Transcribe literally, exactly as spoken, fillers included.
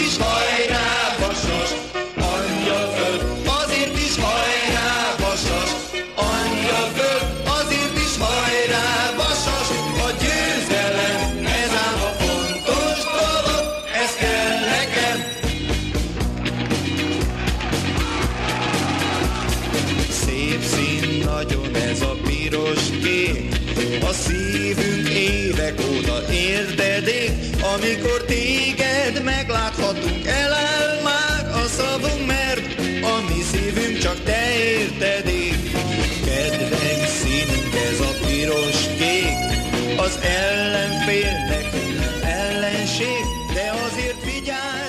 is hajrá, Vasas, anyja föld, azért is hajrá, Vasas, anyja föld, azért is hajrá, Vasas, a győzelem, ez ám a fontos dolog, ez kell nekem. Szép szín nagyon ez a piros-kék, a szívünk évek óta érdedék, amikor téged megláthatunk, eláll már a szavunk, mert a mi szívünk csak te értedék. Kedvenc színünk ez a piros-kék, az ellenfélnek nem ellenség, de azért vigyázz.